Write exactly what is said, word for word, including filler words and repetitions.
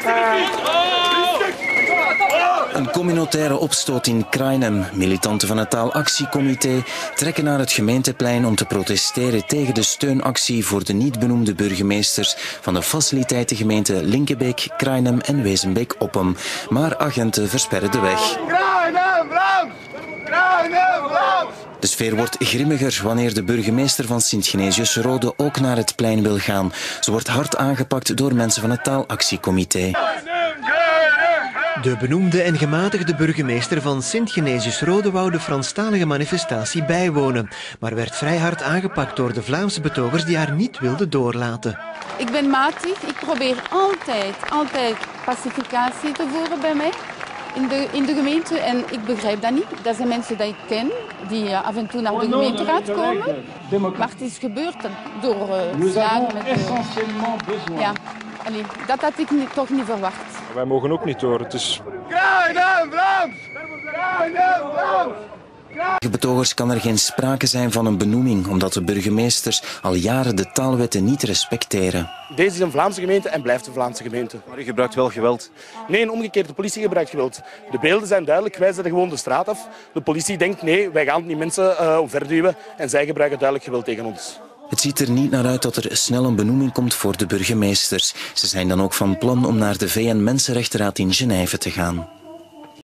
Een communautaire opstoot in Krainem. Militanten van het Taalactiecomité trekken naar het gemeenteplein om te protesteren tegen de steunactie voor de niet benoemde burgemeesters van de faciliteitengemeenten Linkebeek, Krainem en Wezenbeek-Oppem. Maar agenten versperren de weg. Krainem, Vlaams! Krainem, Vlaams! De sfeer wordt grimmiger wanneer de burgemeester van Sint-Genesius-Rode ook naar het plein wil gaan. Ze wordt hard aangepakt door mensen van het Taalactiecomité. De benoemde en gematigde burgemeester van Sint-Genesius-Rode wou de Franstalige manifestatie bijwonen, maar werd vrij hard aangepakt door de Vlaamse betogers die haar niet wilden doorlaten. Ik ben matig, ik probeer altijd, altijd pacificatie te voeren bij mij in de, in de gemeente en ik begrijp dat niet. Dat zijn mensen die ik ken, die af en toe naar de gemeenteraad komen, maar het is gebeurd door uh, slagen met de... Ja. Allee, dat had ik niet, toch niet verwacht. Wij mogen ook niet door. Het is... Krainem, Vlaams! Krainem, Vlaams! De betogers kan er geen sprake zijn van een benoeming, omdat de burgemeesters al jaren de taalwetten niet respecteren. Deze is een Vlaamse gemeente en blijft een Vlaamse gemeente. Maar u gebruikt wel geweld. Nee, een omgekeerde politie gebruikt geweld. De beelden zijn duidelijk, wij zetten gewoon de straat af. De politie denkt nee, wij gaan die mensen uh, omverduwen en zij gebruiken duidelijk geweld tegen ons. Het ziet er niet naar uit dat er snel een benoeming komt voor de burgemeesters. Ze zijn dan ook van plan om naar de V N-Mensenrechtenraad in Genève te gaan.